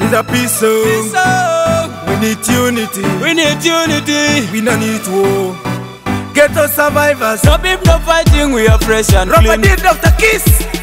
is a peace song. We need unity. We need unity. We don't need war. Ghetto survivors. No beef, no fighting. We are fresh and clean. Rubber did Dr. Kiss.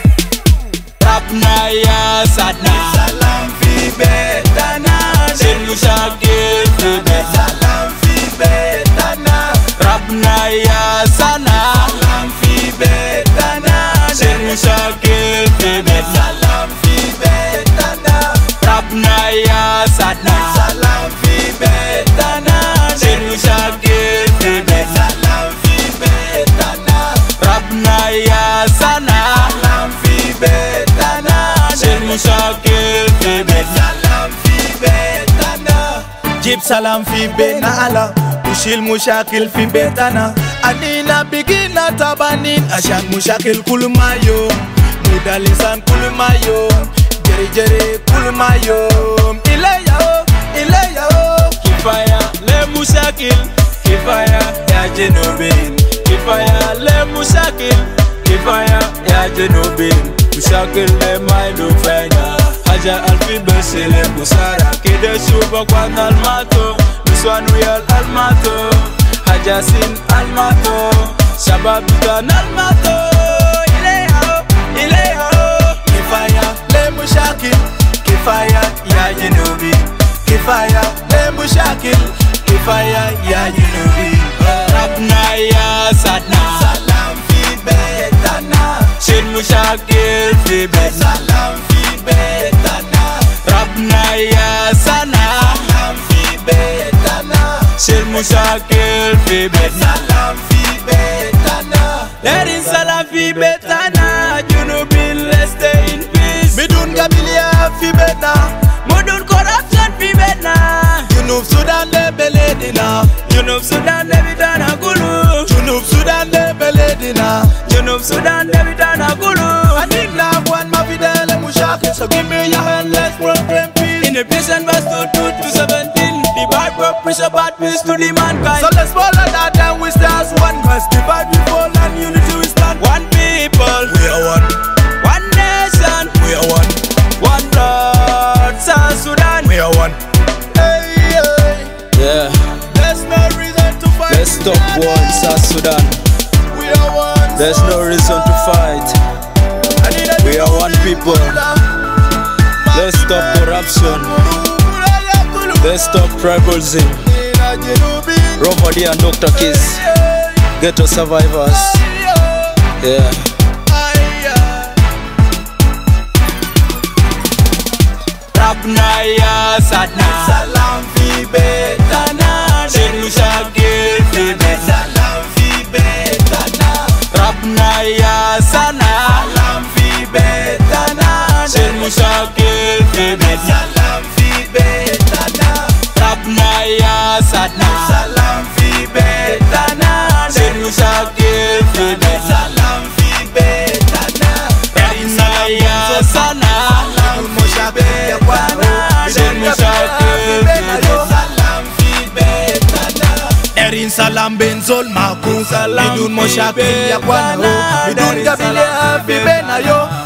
Rapna ya sadna. Salam fi betana. Shin mushakil fi bet. Salam fi betana. Rapna ya sana. Salam fi betana. Shin mushakil fi bet. Salam fi betana. Rapna ya sadna. Salam fi betana. Shin mushakil fi bet. Salam fi betana. Rapna ya sana. Salam fi betana. Shin mushakil fi bet. Salam fi betana. Jib salam fi bena ala. Ushil mushakil fi betana. Anina bigina tabanin. Ashak mushakil kulmayo. Mudalisan kulmayo. Jere jere kulmayo. Ileya o. Kifaya le mushakil. Kifaya ya jenobin. Kifaya le mushakil. Kifaya ya jenobin. Mushakil le mailu fena. Haja alfi besile busara. Kide shuba kwa almato. Miswanu yal almato. Haja sin almato. Shabab dukan almato. Ileya o. Kifaya le mushakil. Kifaya ya jenobin. Kifaya le mushakil. Kifaya ya jenobin. Rapna ya sadna. Salam fi betana. Shin mushakil fi bet. Salam fi betana. Rapna ya sana. Salam fi betana. Shin mushakil fi bet. Salam fi betana. Lerin salam fi betana. Junubin, let's stay in peace. Bidun Gabilia fi betana. Mudun corruption fi betna. Junub Sudan de beledina. Junub Sudan de bitana gulu. Junub Sudan de beledina. Junub Sudan de bitana gulu. I need love one mafidele mushakil. So give me your hand, let's proclaim peace. In Ephesians verse 2 to 17, the Bible preach about peace to the mankind. So let's follow that and we start as one. Cause divide we fall and unity we stand. One people, We are one. one nation, We are one. one blood, South Sudan. We are one. Hey, hey. Yeah, There's no reason to fight. let's stop war in South Sudan. We are one. There's no reason to fight. We are one people. Let's stop corruption. Let's stop tribalism. Robert and Dr. Kiss, Ghetto Survivors. Yeah. Rapna ya sadna. Salam fi betana. Shin mushakil fi bet. Salam fi betana. Rapna ya sana. Salam fi betana. Shin mushakil fi bet. Salam fi betana. Rapna ya sadna. Salam fi betana. Shin mushakil fi bet. Salam fi betana. Rapna ya sana. Salam mushabe yakwana. Shin mushakil fi bet. Salam fi betana. Erin salam benzol maku. Salam Bidun fi mushabe yakwana. betana. Bidun gabile fi benayo.